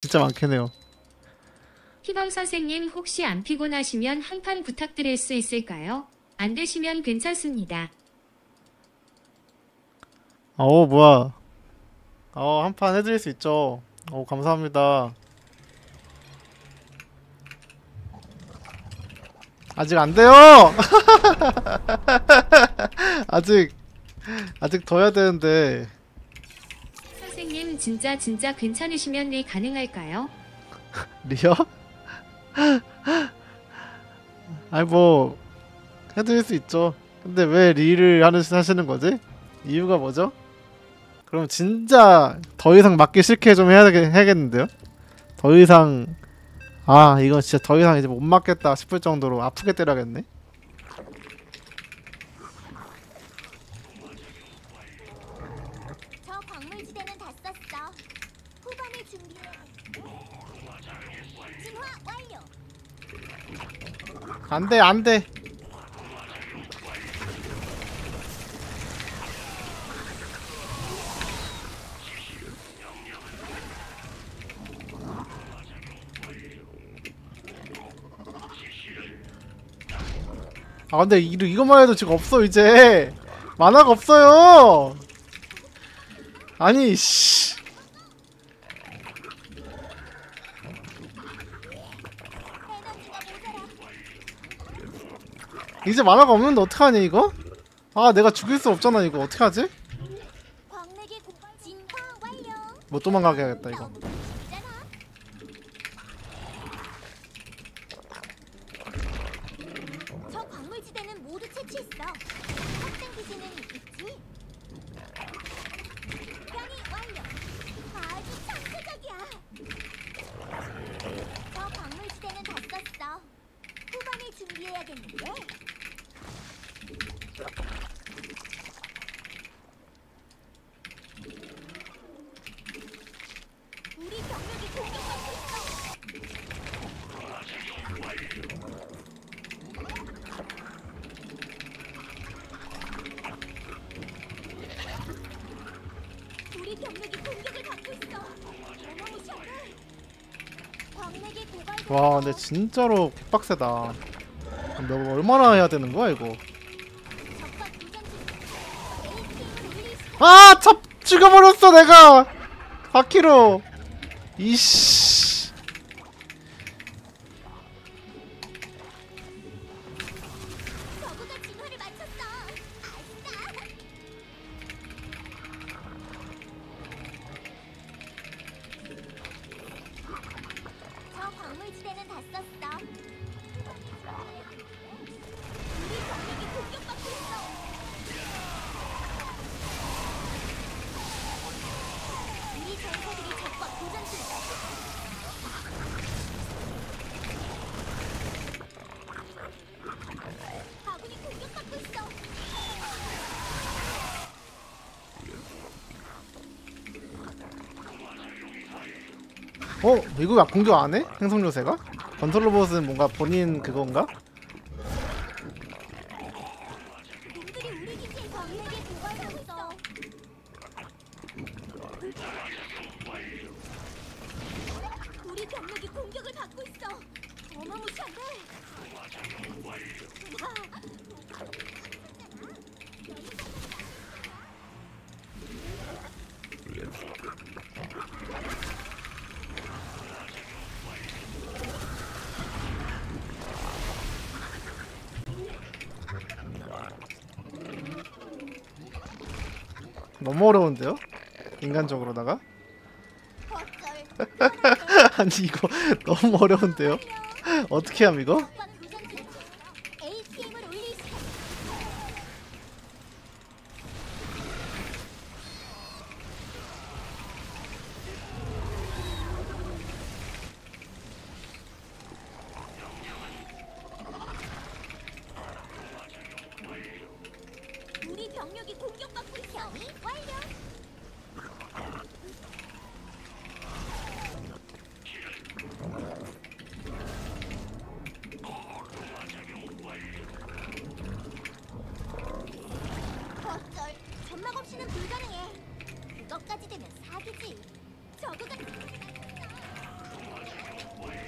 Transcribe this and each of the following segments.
진짜 많겠네요. 희범 선생님 혹시 안 피곤하시면 한 판 부탁드릴 수 있을까요? 안 되시면 괜찮습니다. 뭐야. 한 판 해드릴 수 있죠. 감사합니다. 아직 안 돼요! 아직 더 해야 되는데. 선생님 진짜 괜찮으시면 네 가능할까요? 리어? 아니 뭐 해드릴 수 있죠. 근데 왜 리를 하시는 거지? 이유가 뭐죠? 그럼 진짜 더 이상 맞기 싫게 좀 해야겠는데요? 더 이상 이건 진짜 더 이상 이제 못 맞겠다 싶을 정도로 아프게 때려야겠네. 저 광물지대는 다 썼어. 후반을 준비해. 진화 완료. 안돼 안돼. 근데 이것만 해도 지금 없어. 이제 만화가 없어요. 아니 씨. 이제 만화가 없는데 어떡하니 이거? 내가 죽일 수 없잖아. 이거 어떡하지? 광맥의 고갈 진화 완료. 못 도망가게 해야겠다 이거. 저 광물지대는 모두 채취했어. 확장 기지는 있지? 변이 완료. 아주 창조적이야. 저 광물지대는 다 썼어. 후반을 준비해야겠는데. 우리 병력이 공격받고 있어. 우리 병력이 공격을 받고 있어. 어마무시한데. 광맥의 고갈. 와 근데 진짜로 빡세다. 너 얼마나 해야 되는 거야 이거? 적과 교전 중. ATM을 릴리스. 참 죽여버렸어 내가. 바퀴로. 이씨. 저그가 진화를 마쳤어. 아싸. 저 광물지대는 다 썼어. 우리 병력이 공격받고 있어. 우리 전사들이 적과 교전 중. 아군이 공격받고 있어. 이거 공격 안 해? 행성 요새가? 건설 로봇은 뭔가 본인 그건가? 놈들이 우리 기지에 광맥에 도발하고 있어. 우리 병력이 공격을 받고 있어. 어마무시한데. 너무 어려운데요? 인간적으로다가? 어쩔. 아니 이거 너무 어려운데요? 어떻게 함 이거? 적과 교전 중. ATM을 올릴 시간. 우리 병력이 공격받고 있어. 완료.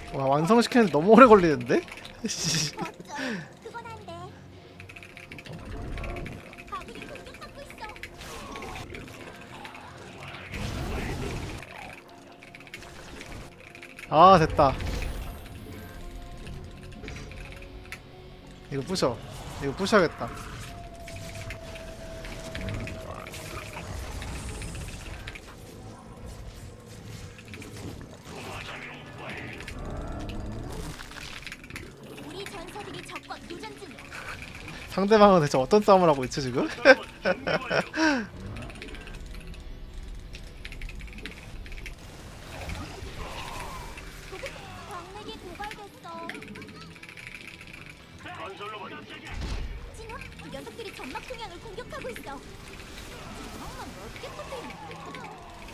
와 완성시키는데 너무 오래 걸리는데? 씨. 어쩜 그건 안 돼. 아군이 공격받고 있어. 아 됐다. 이거 부셔. 이거 부셔야겠다. 우리 전사들이 적과 교전 중이야. 상대방은 대체 어떤 싸움을 하고 있지 지금? 광맥이 고갈됐어. 진호, 이 녀석들이 점막 동향을 공격하고 있어. 어떻게 붙어있냐?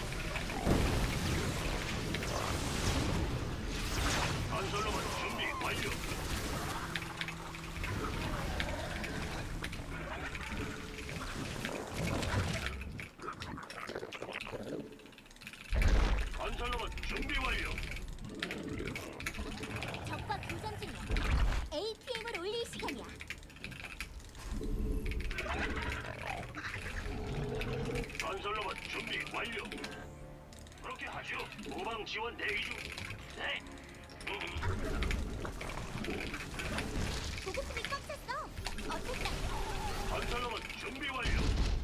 적과 교전 중이야. APM을 올릴 시간이야. 건설로봇 준비 완료. 그렇게 하죠. 후방 지원 대기 중. 네. 보급품이 꽉 찼어. 어쨌든 건설로봇 준비 완료.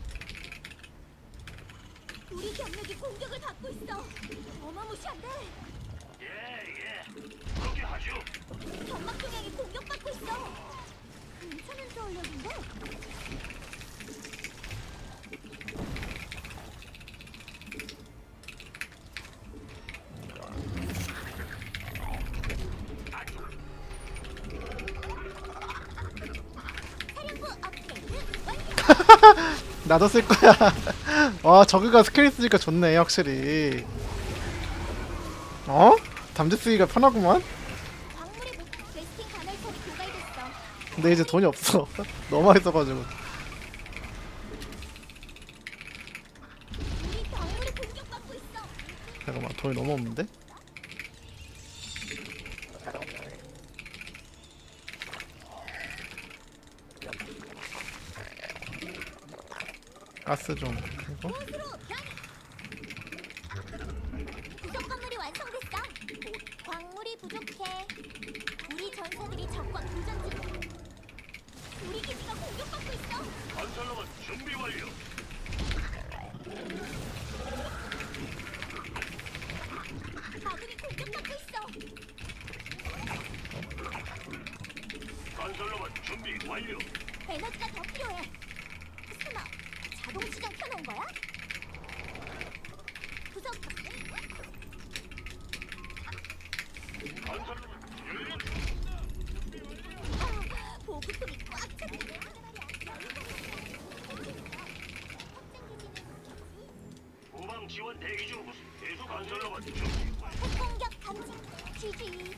우리 병력이 공격을 받고 있어. 어마무시한데. 예. 그렇게 하죠. 점막 동향이 공격받고 있어. 괜찮은 전력인데? 사령부 업그레이드 완료. 나도 쓸 거야. 와 저그가 스킬 쓰니까 좋네 확실히. 어? 담재 쓰기가 편하구만. 광물의 웨스팅 간헐천이 고갈됐어. 근데 이제 돈이 없어. 너무 많이 써가지고. 우리 광물이 공격받고 있어. 잠깐만 돈이 너무 없는데? 가스 좀 이거? 곳으로 변이. 구성 건물이 완성됐어. 광물이 부족해. 우리 전사들이 적과 교전 중. 우리 기지가 공격받고 있어. 건설로봇 준비 완료. 아군이 공격받고 있어. 건설로봇 준비 완료. 에너지가 더 필요해. 설마 자동 시장 켜놓은 거야? 구성 건설로봇 연료. 보급품이 꽉 찼네. 후방 지원 대기 중. 계속 건설로봇 준비. 핵공격 감지. GG.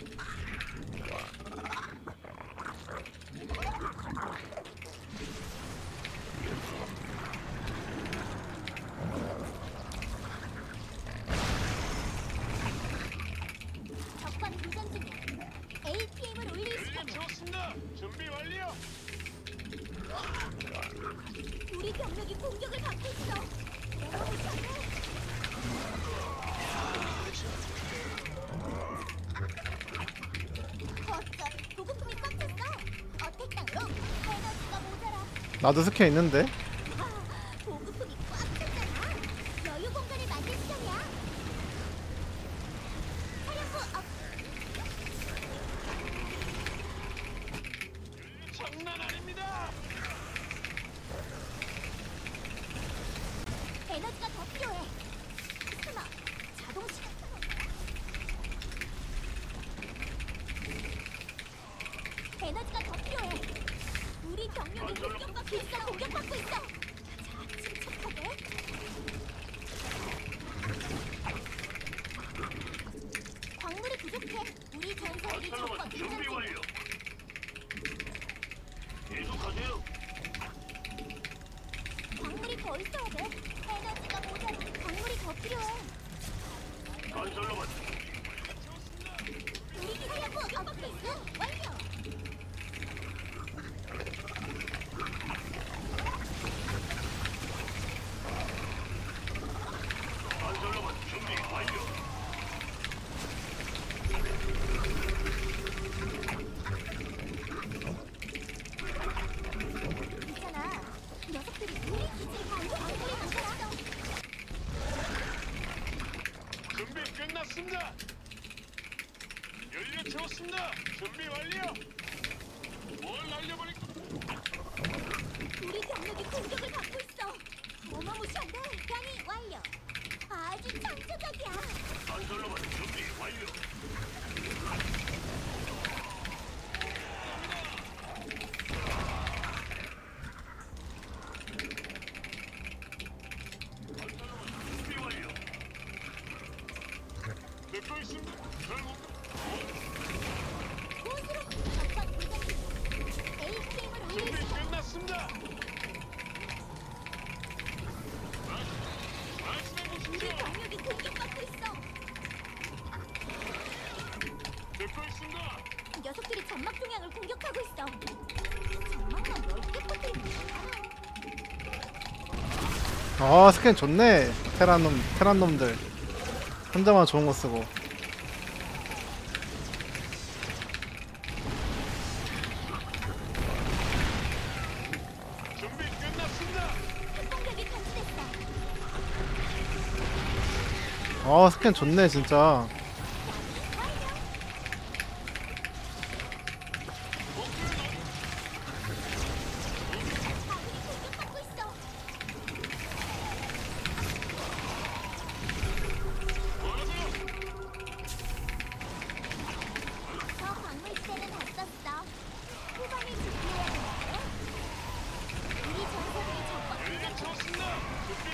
적과 교전 중이야. APM을 올릴 시간이야. 좋습니다. 준비 완료. 우리 병력이 공격을 받고 있어. 어쩜 보급품이 꽉 찼어. 어택 땅으로 에너지가 모자라. 나도 스킬 있는데? 보급품이 꽉 찼잖아. 여유 공간을 만들 시간이야. 사령부 업. 장난 아닙니다. 에너지가 더 필요해. 설마 자동 시간 켜놓은 거야? 에너지가 더 필요해. 우리 병력이 공격받고 있어. 공격받고 있어. 자, 침착하게. 광물이 부족해. 우리 전사들이 적과 건설로봇 교전 준비 중. 완료. 계속하세요. 광물이 더 있어야 돼. 에너지가 모자라. 광물이 더 필요해. 건설로봇 끝났습니다. 연료 채웠습니다. 준비 완료. 뭘 날려버릴까? 우리 병력이 공격을 받고 있어. 어마무시한데. 변이 완료. 아주 창조적이야. 건설로봇 준비 완료. 준비 완료. 듣고 있습니다. 고스로 적과 교전 중. ATM을 준비 올리시오. 끝났습니다. 말씀해 우리 보십시오. 병력이 공격받고 있어. 듣고 있습니다. 녀석들이 점막 동향을 공격하고 있어. 점막만 넓게 뻗어 있는 거야. 스캔 좋네. 테란 놈들 혼자만 좋은 거 쓰고. 준비 끝났습니다. 특공격이 감지됐어. 스캔 좋네 진짜. 아군이 공격받고 있어. 저 광물지대는 다 썼어. 후방을 준비해야 되는데. 우리 전사들이 적과 연료 교전 중. 채웠습니다. 준비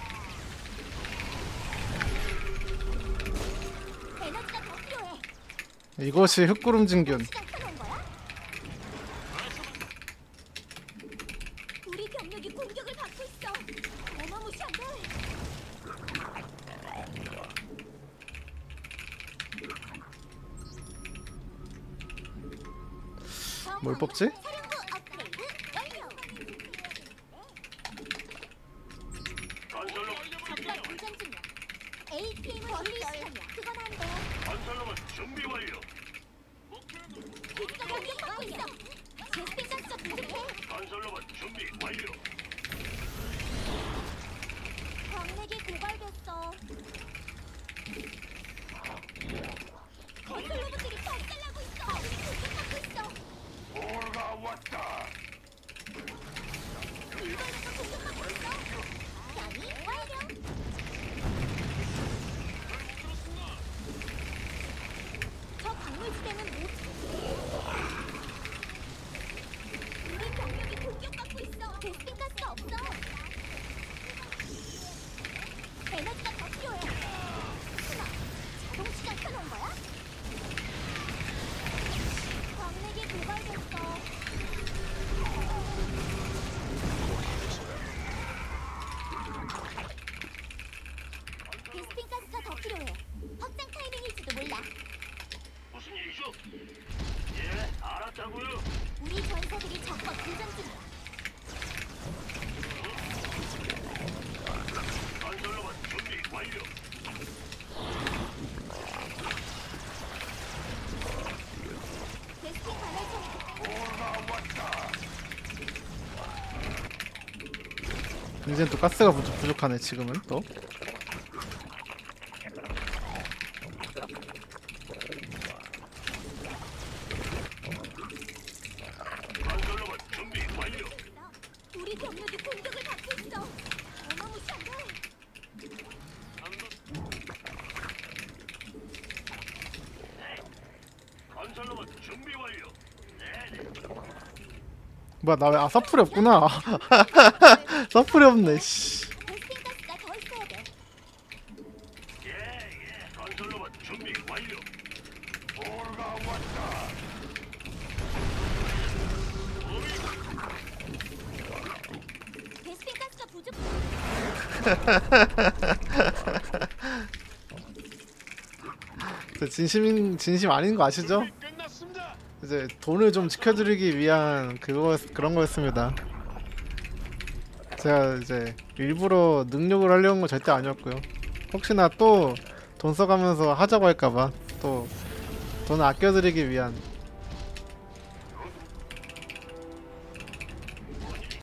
완료. 에너지가 더 필요해. 이것이 흑구름진균. 시간 켜놓은 거야? 우리 병력이 공격을 받고 있어. 어마무시한데. 뭘 뽑지? 사령부 업그레이드 완료. 건설로봇 적과 교전 중이야. ATM을 올리시면 그건 안 돼. 건설로봇 준비 완료. 기지가 공격받고 있어. 제스핀 가스가 부족해. 건설로봇 준비 완료. 광맥이 고갈됐어. 건설 로봇들이 박살나고 있어. 아군이 공격받고 있어. 오르가 왔다. 일본에서 공격받고 있어. 변이 완료. 저 광물지대는 못. 우리 병력이 공격받고 있어. 베스핀 가스가 없어. 에너지가 더 필요해. 설마 자동 시간 켜놓은 거야? 광맥이 고갈됐어. 베스핀 가스가 더 필요해. 확장 타이밍일지도 몰라. 무슨 일이죠? 예, 알았다고요. 우리 전사들이 적과 교전 중이야. 건설로봇 준비 완료. 베스핀 관할청 오르가 왔다. 이젠 또 가스가 부족하네 지금은 또. 건설로봇 준비 완료. 우리 병력이 공격을 받고 있어. 어마무시한데. 건설로봇 준비 완료. 네네. 뭐야 나 왜 서플이 없구나. 서플이 없네 씨. 베스핀 가스가 더 있어야 돼. 예. 건설로봇 준비 완료. 오르가 왔다. 베스핀 가스가 부족. 진심 아닌 거 아시죠? 준비 끝났습니다. 이제 돈을 좀 지켜드리기 위한 그런 거였습니다. 제가 이제 일부러 능력을 하려는 건 절대 아니었고요. 혹시나 또 돈 써가면서 하자고 할까봐 또 돈을 아껴드리기 위한